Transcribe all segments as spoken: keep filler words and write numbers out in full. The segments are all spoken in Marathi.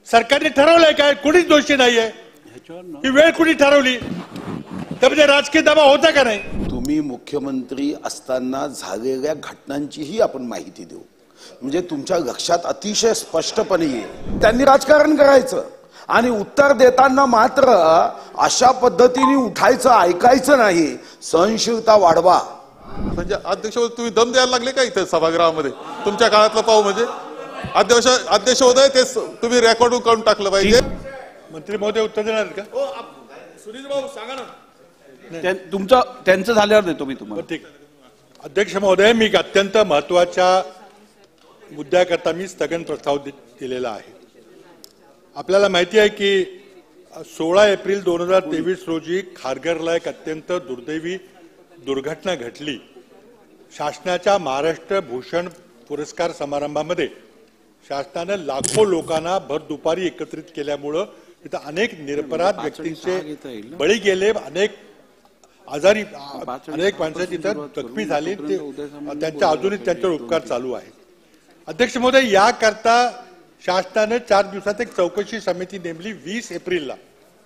सरकारने ठरवलंय काय? कुणीच दोषी नाहीये. ही वेळ कुणी ठरवली? त्यामध्ये राजकीय दबाव होता का नाही? तुम्ही मुख्यमंत्री असताना झालेल्या घटनांचीही आपण माहिती देऊ, म्हणजे तुमच्या लक्षात अतिशय स्पष्टपणे येईल. त्यांनी राजकारण करायचं आणि उत्तर देताना मात्र अशा पद्धतीने उठायचं, ऐकायचं नाही. सहनशीलता वाढवा. म्हणजे अध्यक्ष तुम्ही दम द्यायला लागले का इथे सभागृहामध्ये? तुमच्या काळातलं पाहू म्हणजे अध्यक्ष अध्यक्ष होते ते तुम्ही रेकॉर्ड करून टाकलं पाहिजे. मंत्री महोदय उत्तर देणार का? सुनील भाऊ सांगा ना. तुमचं त्यांचं झाल्यावर देतो मी तुम्हाला. ठीक. अध्यक्ष महोदय, मी अत्यंत महत्वाच्या मुद्द्याकरता मी स्थगन प्रस्ताव दिलेला आहे. आपल्याला माहिती आहे की सोळा एप्रिल दोन हजार तेवीस रोजी खारघरला एक अत्यंत दुर्दैवी दुर्घटना घडली. शासनाच्या महाराष्ट्र भूषण पुरस्कार समारंभामध्ये शासनाने लाखो लोकांना भर दुपारी एकत्रित केल्यामुळं तिथं अनेक निरपराध व्यक्तींचे बळी गेले, अनेक आजारी अनेक माणसं तिथं जखमी झाली. ते त्यांच्या अजूनही त्यांच्यावर उपचार चालू आहे. अध्यक्ष महोदय, याकरता शासनाने चार दिवसात एक चौकशी समिती नेमली. वीस एप्रिलला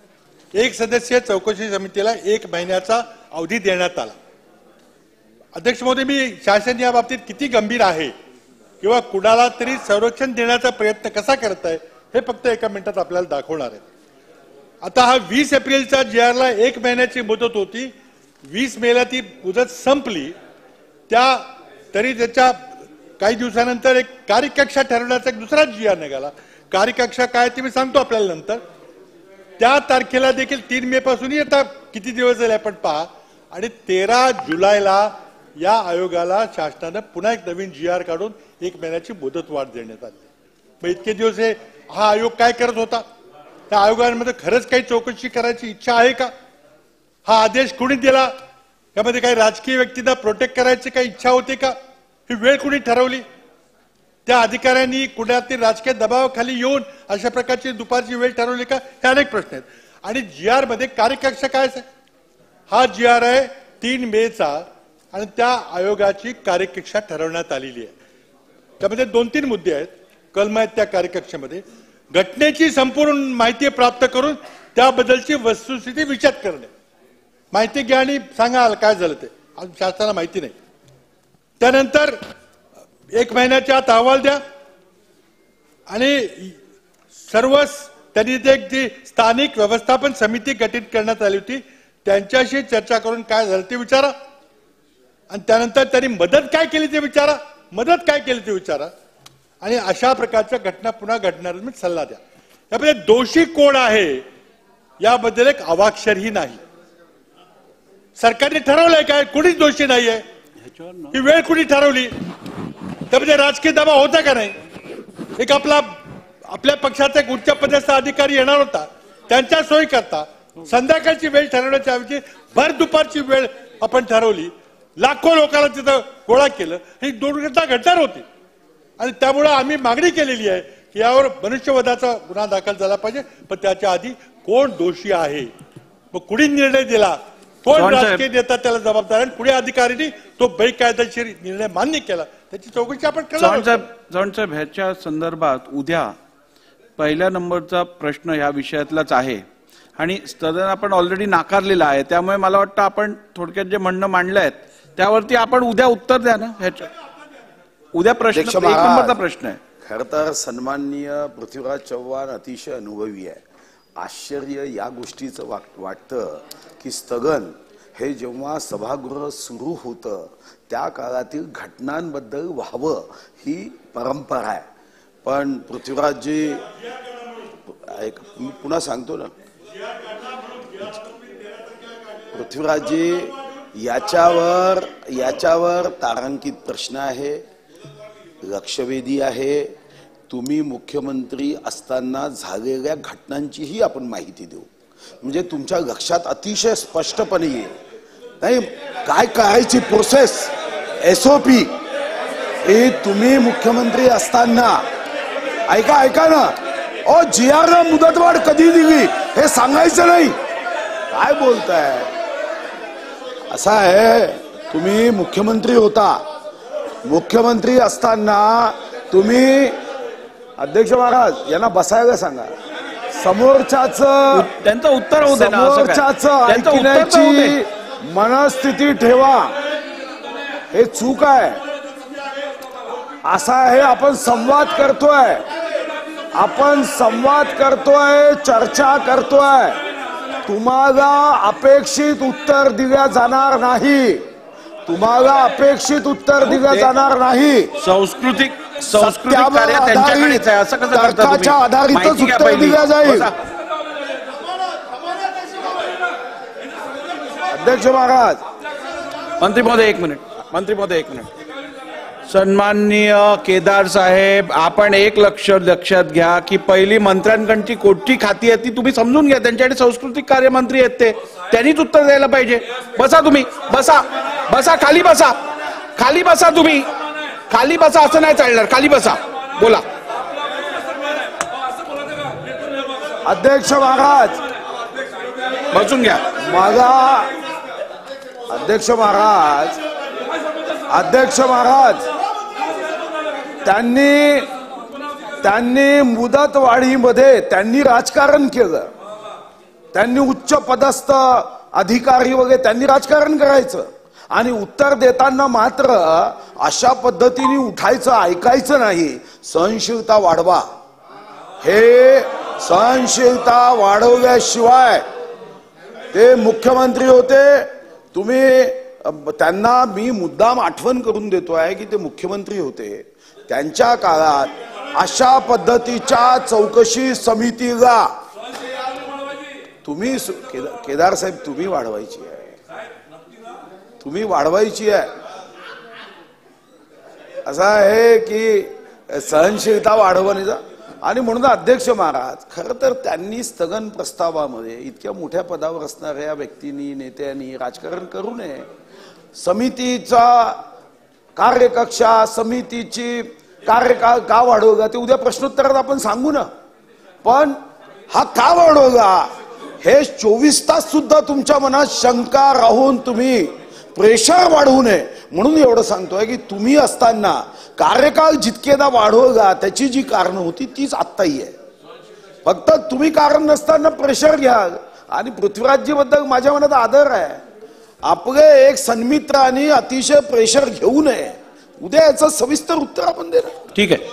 एक सदस्यीय चौकशी समितीला एक महिन्याचा अवधी देण्यात आला. अध्यक्ष महोदय, मी शासन या बाबतीत किती गंभीर आहे किंवा कुणाला तरी संरक्षण देण्याचा प्रयत्न कसा करत आहे हे फक्त एका मिनिटात आपल्याला दाखवणार आहे. आता हा वीस एप्रिलचा जी आरला एक महिन्याची मुदत होती. वीस मेला ती मुदत संपली. त्या तरी त्याच्या काही दिवसानंतर एक कार्यकक्षा ठरवण्याचा एक दुसरा जी आर निघाला. कार्यकक्षा काय ते मी सांगतो आपल्याला नंतर. त्या तारखेला देखील तीन मे पासूनही आता किती दिवस झाले आपण पहा. आणि तेरा जुलैला या आयोगाला शासनानं पुन्हा एक नवीन जी आर काढून एक महिन्याची मुदत वाढ देण्यात आली. मग इतके दिवस हे हा आयोग काय करत होता? त्या आयोगामध्ये खरंच काही चौकशी करायची इच्छा आहे का? हा आदेश कुणी दिला? त्यामध्ये काही राजकीय व्यक्तींना प्रोटेक्ट करायची काही इच्छा होती का? ही वेळ कुणी ठरवली? त्या अधिकाऱ्यांनी कुणातरी राजकीय दबावाखाली येऊन अशा प्रकारची दुपारची वेळ ठरवली का? हे अनेक प्रश्न आहेत. आणि जी आर मध्ये कार्यकक्षा काय आहे? हा जी आर आहे तीन मेचा आणि त्या आयोगाची कार्यकक्षा ठरवण्यात आलेली आहे. त्यामध्ये दोन तीन मुद्दे आहेत, कलम आहेत त्या कार्यकक्षेमध्ये. घटनेची संपूर्ण माहिती प्राप्त करून त्याबद्दलची वस्तुस्थिती विचार करणे. माहिती घ्या आणि सांगा काय झालं ते. शासनाला माहिती नाही. त्यानंतर एक महिन्याच्या आत अहवाल द्या आणि सर्व त्यांनी जी स्थानिक व्यवस्थापन समिती गठीत करण्यात आली होती त्यांच्याशी चर्चा करून काय झालं ते विचारा. आणि त्यानंतर त्यांनी मदत काय केली ते विचारा. मदत काय केली ते विचारा. आणि अशा प्रकारच्या घटना पुन्हा घडणार मी सल्ला द्या. यामध्ये दोषी कोण आहे याबद्दल एक अवाक्षरही नाही. सरकारने ठरवलंय काय? कुणीच दोषी नाहीये. ही वेळ कुणी ठरवली? त्यामध्ये राजकीय दबाव होता का नाही? एक आपला आपल्या पक्षाचा एक उच्च पदाचा अधिकारी येणार होता. त्यांच्या सोयी करता संध्याकाळची वेळ ठरवण्याच्या ऐवजी भर दुपारची वेळ आपण ठरवली. लाखो लोकांना तिथं गोळा केलं. ही दुर्घटना घडणार होती आणि त्यामुळे आम्ही मागणी केलेली आहे की यावर मनुष्यवधाचा गुन्हा दाखल झाला पाहिजे. पण त्याच्या आधी कोण दोषी आहे, मग कुणी निर्णय दिला, कोण राजकीय नेता त्याला जबाबदार आणि कुणी अधिकाऱ्यांनी तो बेकायदेशीर निर्णय मान्य केला त्याची चौकशी आपण करणार. चव्हाण साहेब, ह्याच्या संदर्भात उद्या पहिल्या नंबरचा प्रश्न ह्या विषयातलाच आहे आणि सदन आपण ऑलरेडी नाकारलेला आहे. त्यामुळे मला वाटतं आपण थोडक्यात जे म्हणणं मांडलं आहेत त्यावरती आपण उद्या उत्तर द्या ना. ह्याच्या उद्या प्रश्न एक नंबरचा प्रश्न आहे. खर तर सन्माननीय पृथ्वीराज चव्हाण अतिशय अनुभवी आहे. आश्चर्य या गोष्टीचं वाटतं की स्थगन हे जेव्हा सभागृह सुरू होतं त्या काळातील घटनांबद्दल व्हावं ही परंपरा आहे. पण पृथ्वीराजजी एक मी पुन्हा सांगतो ना, पृथ्वीराजजी याच्यावर याच्यावर तारांकित प्रश्न आहे, लक्षवेधी आहे. तुम्ही मुख्यमंत्री असताना झालेल्या घटनांचीही आपण माहिती देऊ, म्हणजे तुमच्या लक्षात अतिशय स्पष्टपणे येईल. नाही काय करायची प्रोसेस, एसओपी हे तुम्ही मुख्यमंत्री असताना ऐका ऐका ना ओ जी आर ला मुदतवाढ कधी दिली हे सांगायचं नाही. काय बोलताय? असं आहे, तुम्ही मुख्यमंत्री होता. मुख्यमंत्री असताना तुम्ही अध्यक्ष महाराज यांना बसायला सांगा. समोरच्याच त्यांचं उत्तर होऊ दे ना, असं काय? समोरच्याच त्यांचं उत्तर तर होऊ दे. ऐकण्याची मनस्थिती ठेवा. हे चूक आहे. असा आहे आपण संवाद करतोय, आपण संवाद करतोय, चर्चा करतोय. तुम्हाला अपेक्षित उत्तर दिल्या जाणार नाही. तुम्हाला अपेक्षित उत्तर दिलं जाणार नाही. सांस्कृतिक सांस्कृतिक सत्यावर कार्य त्यांच्याकडेच आहे, असं कसं करता तर्काच्या तुम्ही? आधारितच माहिती घ्या उत्तर पहिली. दिलं जाईल. बसा. अध्यक्ष महाराज, मंत्री महोदय एक मिनिट मंत्री महोदय एक मिनिट सन्माननीय केदार साहेब, आपण एक लक्ष लक्षात घ्या की पहिली मंत्र्यांकडची कोणती खाती आहेत ती तुम्ही समजून घ्या. त्यांच्याकडे सांस्कृतिक कार्यमंत्री आहेत, ते त्यांनीच उत्तर द्यायला पाहिजे. बसा तुम्ही, बसा बसा खाली बसा खाली बसा तुम्ही खाली बसा. असं नाही चालणार, खाली बसा, बोला. अध्यक्ष महाराज, बसून घ्या. माझा अध्यक्ष महाराज अध्यक्ष महाराज त्यांनी त्यांनी मुदतवाढीमध्ये त्यांनी राजकारण केलं. त्यांनी उच्च पदस्थ अधिकारी वगैरे त्यांनी राजकारण करायचं आणि उत्तर देताना मात्र अशा पद्धतीने उठायचं, ऐकायचं नाही. सहनशीलता वाढवा. हे सहनशीलता वाढवल्याशिवाय ते मुख्यमंत्री होते. तुम्ही त्यांना मी मुद्दाम आठवण करून देतो आहे की ते मुख्यमंत्री होते. त्यांच्या काळात अशा पद्धतीच्या चौकशी समितीला तुम्ही केदार साहेब तुम्ही वाढवायची आहे, तुम्ही वाढवायची आहे. असं आहे की सहनशीलता वाढवण्याचा. आणि म्हणून अध्यक्ष महाराज, खरं तर त्यांनी स्थगन प्रस्तावामध्ये इतक्या मोठ्या पदावर असणाऱ्या व्यक्तींनी, नेत्यांनी राजकारण करू नये. समितीचा कार्यकक्षा, समितीची कार्यकाळ का वाढवला ते उद्या प्रश्नोत्तरात आपण सांगू ना. पण हा का वाढवला हे चोवीस तास सुद्धा तुमच्या मनात शंका राहून तुम्ही प्रेशर वाढवू नये म्हणून एवढं सांगतोय की तुम्ही असताना कार्यकाळ जितकेदा वाढवला त्याची जी कारण होती तीच आत्ताही आहे. फक्त तुम्ही कारण नसताना प्रेशर घ्याल. आणि पृथ्वीराजजी बद्दल माझ्या मनात आदर आहे. आपले एक सन्मित्र आणि अतिशय प्रेशर घेऊ नये. उद्या याचं सविस्तर उत्तर आपण देणार. ठीक आहे,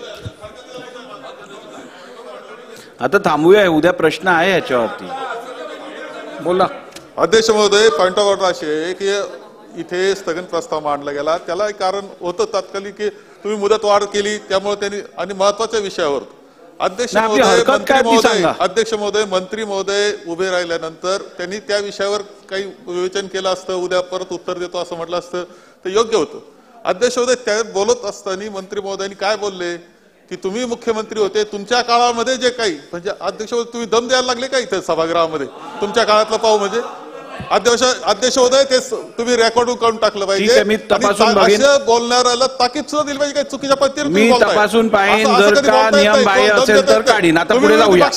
आता थांबूया. उद्या प्रश्न आहे याच्यावरती, बोला. अध्यक्ष महोदय, पॉइंट ऑफ ऑर्डर अशी आहे की इथे स्थगन प्रस्ताव मांडला गेला, त्याला एक कारण होतं तात्कालिक की तुम्ही मुदतवाढ केली त्यामुळे त्यांनी. आणि महत्वाच्या विषयावर अध्यक्ष महोदय मंत्री महोदय अध्यक्ष महोदय मंत्री महोदय उभे राहिल्यानंतर त्यांनी त्या विषयावर काही विवेचन केलं असतं, उद्या परत उत्तर देतो असं म्हटलं असतं ते योग्य होतं. अध्यक्ष महोदय त्या बोलत असताना मंत्री महोदयांनी काय बोलले की तुम्ही मुख्यमंत्री होते, तुमच्या काळामध्ये जे काही म्हणजे अध्यक्ष महोदय तुम्ही दम द्यायला लागले का इथे सभागृहामध्ये? तुमच्या काळातलं पाहू म्हणजे अध्यक्ष अध्यक्ष महोदय ते तुम्ही रेकॉर्ड करून टाकलं पाहिजे. मी तपासून बघेन. बोलणाऱ्याला ताकीद सुद्धा दिली पाहिजे. काही चुकीच्या पद्धतीने मी तपासून पाहिन, जर का नियम बाह्य असेल तर काढीन. आता पुढे जाऊया.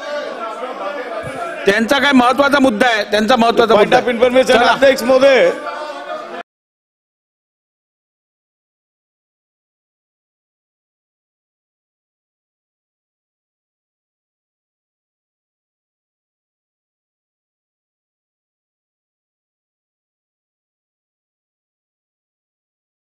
त्यांचा काय महत्वाचा मुद्दा आहे, त्यांचा महत्वाचा मुद्दा. अध्यक्ष महोदय